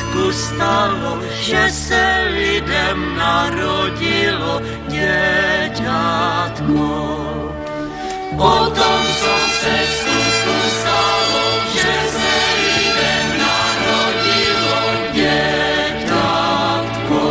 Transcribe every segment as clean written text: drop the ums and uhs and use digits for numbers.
skutku stalo, že se lidem narodilo děťátko. Potom, co se skutku stalo, že se lidem narodilo děťátko.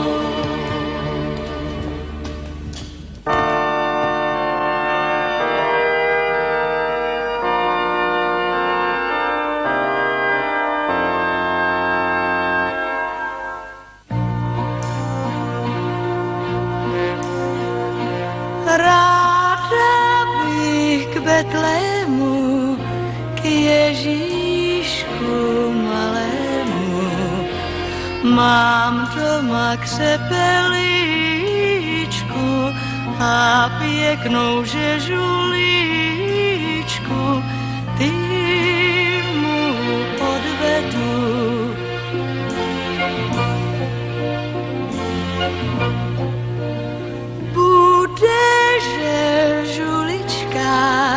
Ráda bych k Betlému, k Ježíšku malému. Mám doma křepelíčku a pěknou žežulíčku, ty mu odvedu. Bude žulička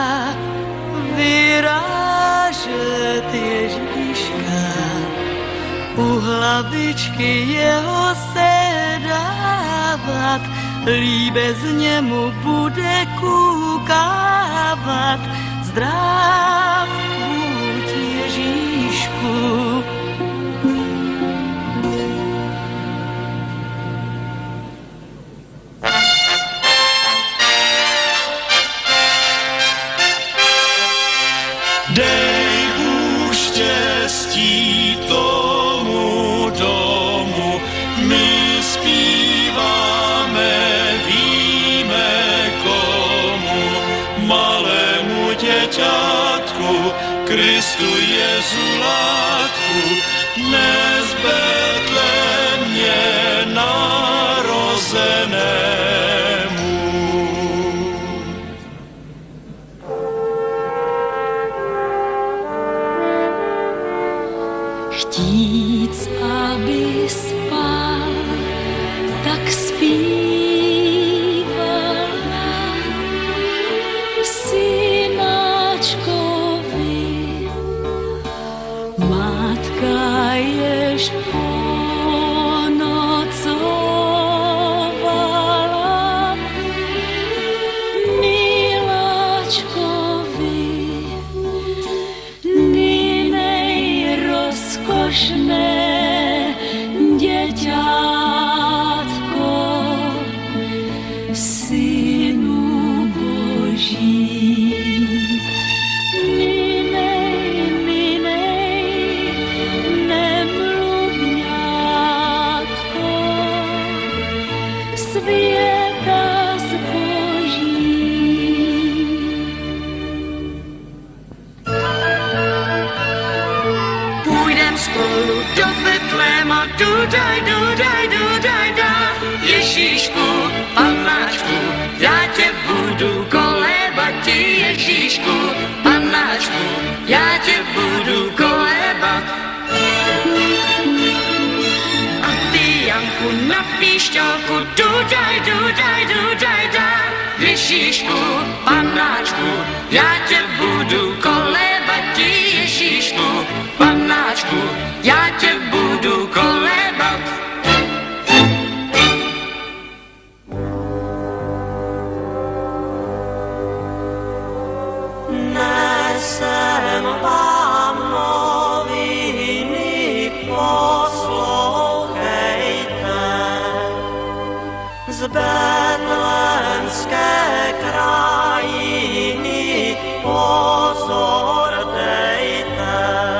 vyrážet Ježíška, u hlavičky jeho sedávat, líbezně mu bude koukávat. Zdrav buď Ježíšku. Dej Bůh štěstí tomu domu, my zpíváme, víme komu, malému děťátku, Kristu Jezulátku, dnes v Betlémě narozenému. Chtít, aby spal, tak zpívala synáčkovi. Matka jež ponocovala miláčkovi. Rozkošné děťátko, Synu Boží. Minej, nemluvňátko, světa zboží. Spolu do Betléma, dudaj, dudaj, dudaj, da. Ježíšku, panáčku, já tě budu kolébat, Ježíšku, panáčku, já tě budu kolébat. A ty, Janku, na píšťalku, dudaj, dudaj, dudaj, da. Ježíšku, panáčku, já tě budu kolébat, Ježíšku, panáčku, já tě budu kolébat. Nesem vám noviny, poslouchejte, z betlémské krajiny pozor dejte.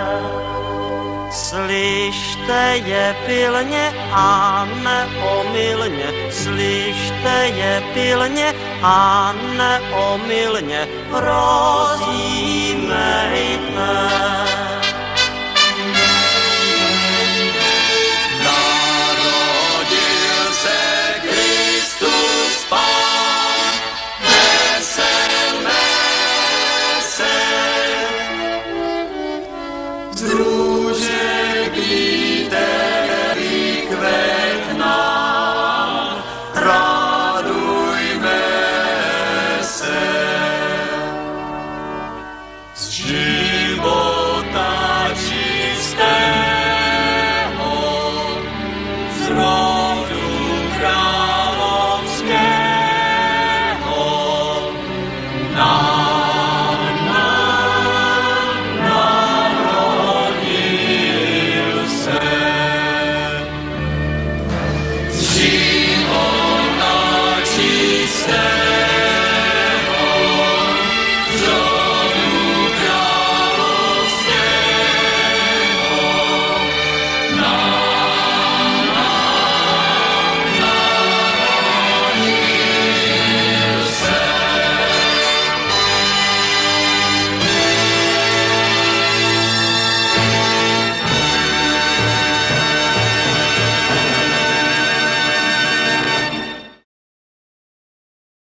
Slyšte je pilně a neomylně, slyšte je pilně a neomylně, rozjímejte.